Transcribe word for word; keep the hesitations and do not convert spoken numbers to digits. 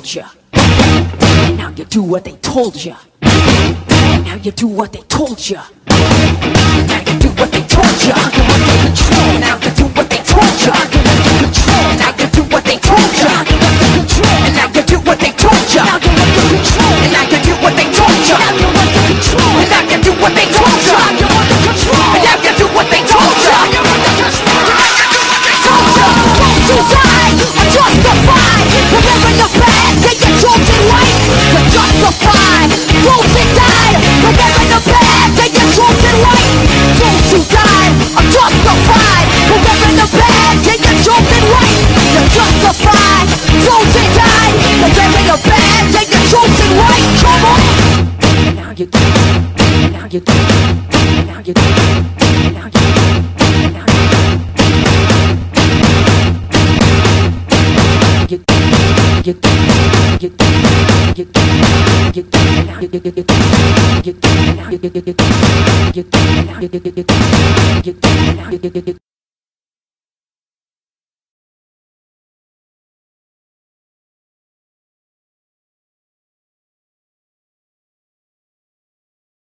you. And now you do what they told you. And now you do what they told you. And now you do what they told you. You're under control. And now you do what they told you. You're under control. And now you do what they told you. You're under control. And now you do what they told you. Now you're under control. And now you do what they told you. Now you're under control. And now you do what they told you. Now you're under control. And now you do what they told you. Now you're under control. And now you do what they told you. Won't you die or justified? Remember the bad, then you're chosen right. You're justified. Won't you die? Remember the bad, then you're chosen right. Don't you die or justified? Remember the bad, then you're chosen right. You're justified. Don't you die? Remember the bad, then you're chosen right. Come on. And now you do. And now you do. And now you do. And now you do. And now you do. You, you, you, you, you, you, now you, you, you, you, now you, you, you, you, now you, you, you, you, now you, you, you.